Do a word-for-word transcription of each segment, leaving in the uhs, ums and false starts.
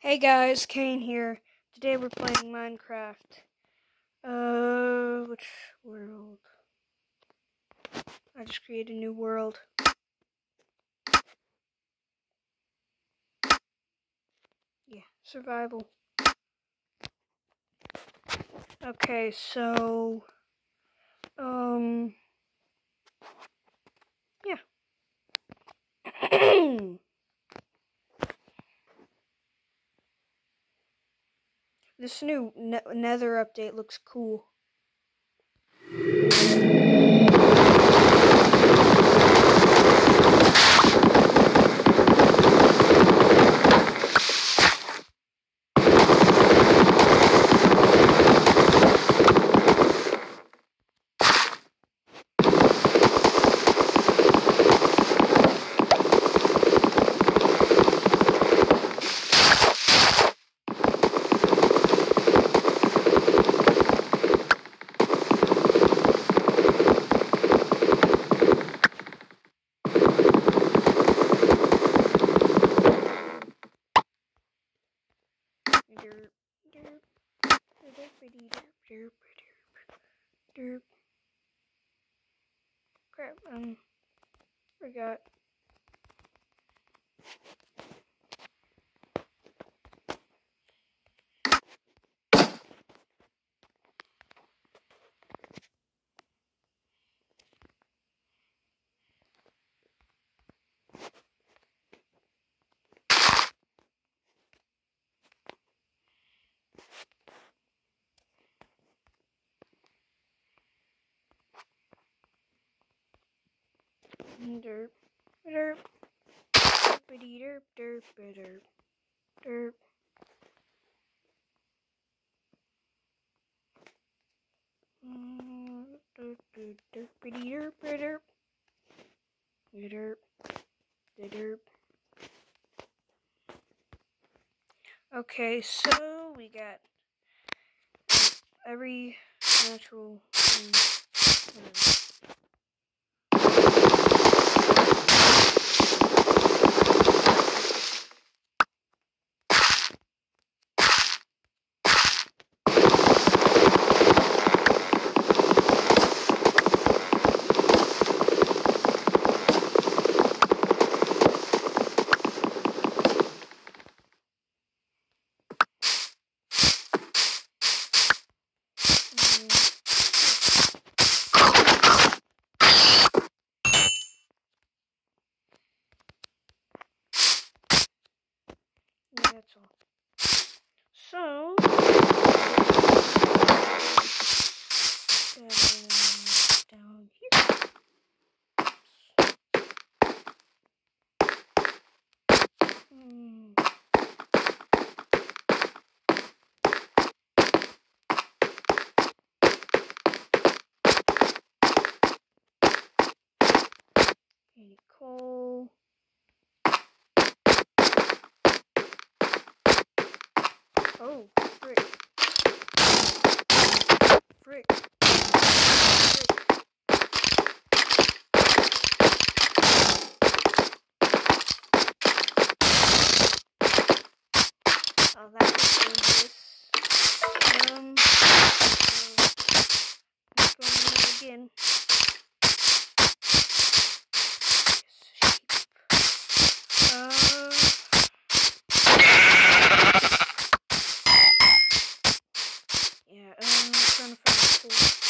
Hey guys, Kane here. Today we're playing Minecraft. Uh, which world? I just created a new world. Yeah, survival. Okay, so, um, yeah. This new ne Nether update looks cool. Crap, um, forgot. Derp, derp, derpity derp, derp, derp, derp. Derpity derp, derp, derp, derp. Okay, so we got every natural thing. Yeah, that's all. So, um, down here. Hmm. Any coal. Oh, frick. Frick. Frick. Oh, that was dangerous. Um, so, going in again. Uh, yeah, um, I'm trying to find the coal.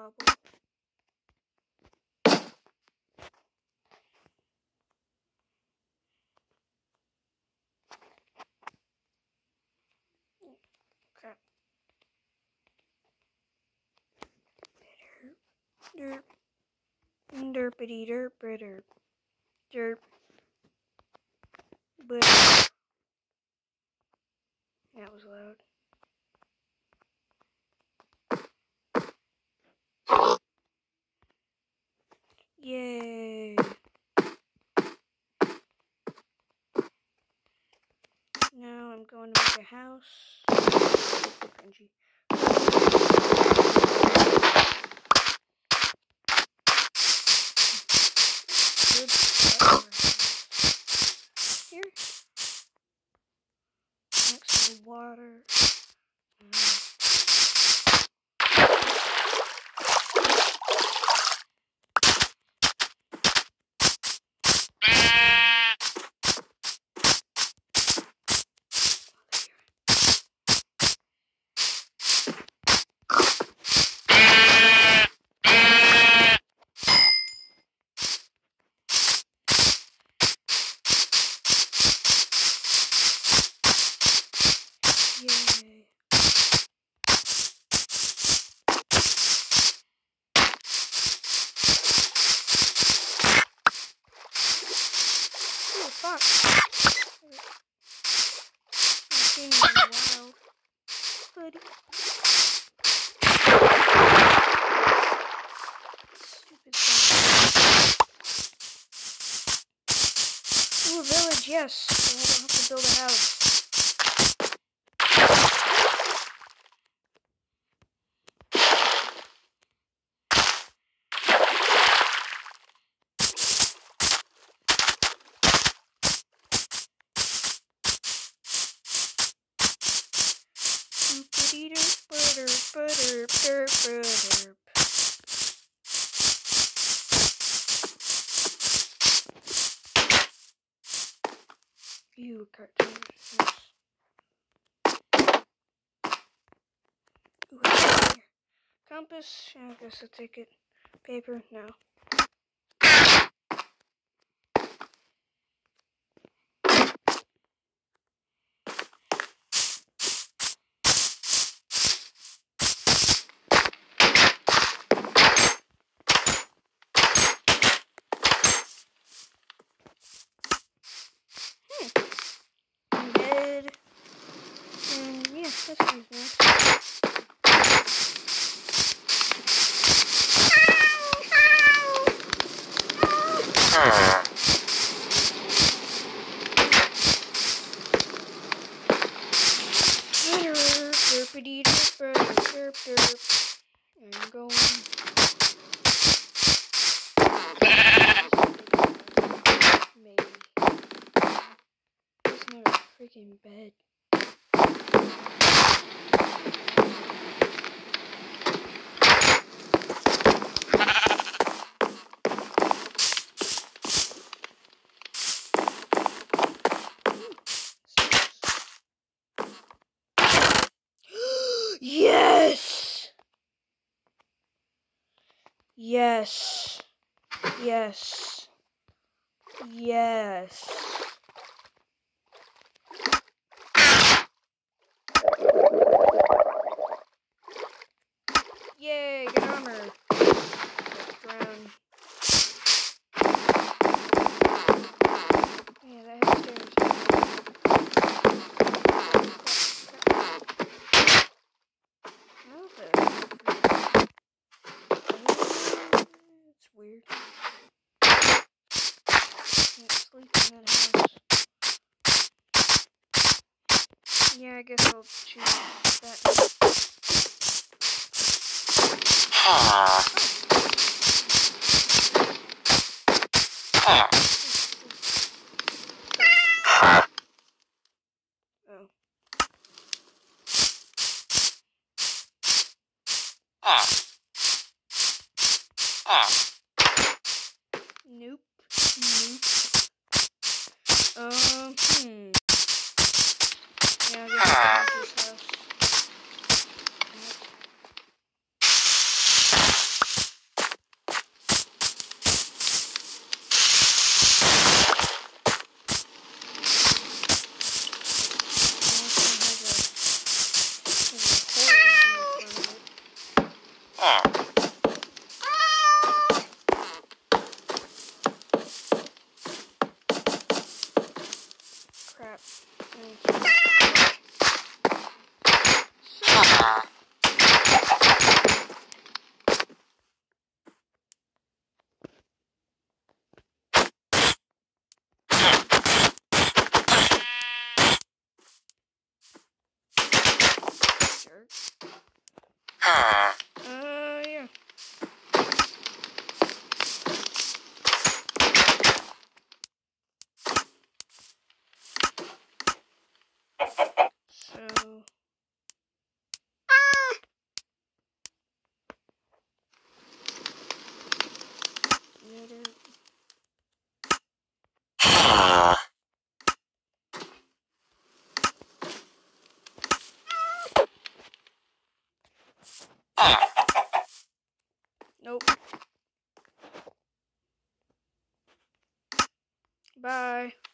cobble. Okay. Derp. Derpity derp derp. Derp. But that was loud. Yay. Now I'm going to make a house. Cringy. Good here. Next to the water. Mm. Yay. Oh, fuck. I've seen it in a while. Hoodie. Stupid thing. Ooh, a village, yes. So I don't have to build a house. You cartoon. Ooh, compass. I guess I'll take it. Paper. No. Bed. And yeah, this one's nice. Derpity derp derp derp. I'm going. Maybe. There's not a freaking bed. Yes! Yes. Yes. Yes. Yay, good armor. Drown. Yeah, that has stairs. It's weird. Can't sleep in that house. Yeah, I guess I'll choose that. Oh. Nope. Nope. Um, hmm. Yeah, I guess I'll use this house. Uh, yeah. So... Nether. Nope. Bye.